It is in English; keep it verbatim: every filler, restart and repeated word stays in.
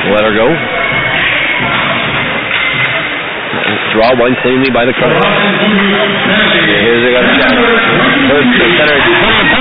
Let her go. Draw one cleanly by the Cardinals. Here's they got a shot. First, the center.